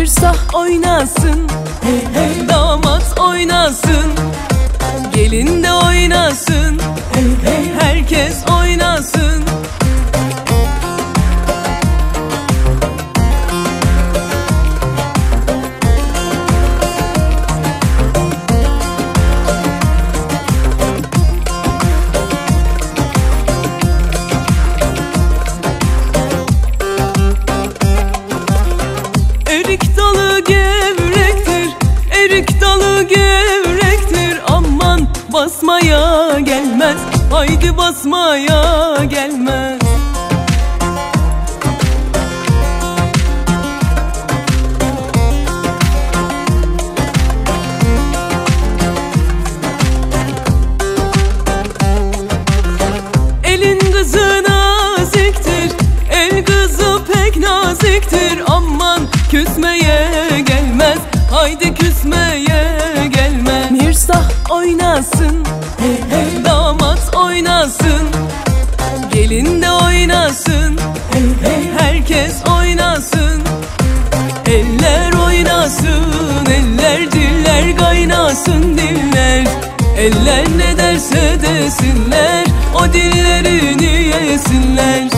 Mirsah oynasın, hey hey. Damat oynasın, gelin de oynasın, hey hey. Herkes oynasın. Erik dalı gevrektir, erik dalı gevrektir. Aman basmaya gelmez, haydi basmaya gelmez. Elin kızı naziktir, el kızı pek naziktir. Aman küsmeye gelmez, haydi küsmeye gelmez. Mirsah oynasın, hey hey. Damat oynasın, gelin de oynasın, hey hey. Herkes oynasın. Eller oynasın, eller diller kaynasın diller. Eller ne derse desinler, o dillerini yesinler.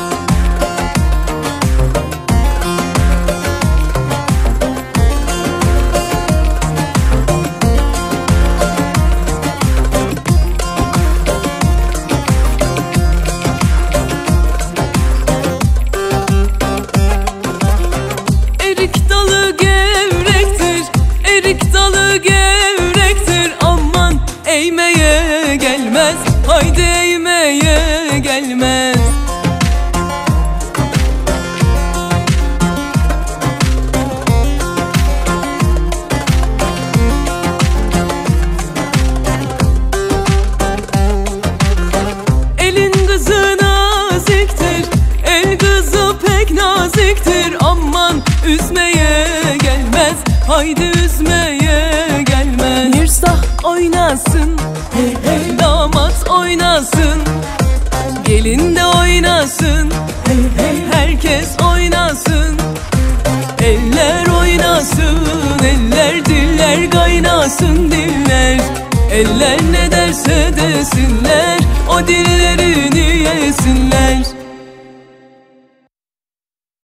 Erik dalı gevrektir, erik dalı gevrektir. Aman eğmeye gelmez, haydi eğmeye gelmez. Elin kızı naziktir, el kızı pek naziktir. Aman üzmeye gelmez, haydi üzmeye gelmez. Mirsah oynasın, hey hey. Damat oynasın, gelin de oynasın, hey hey. Herkes oynasın. Eller oynasın, eller diller kaynasın diller. Eller ne derse desinler, o dillerini yesinler.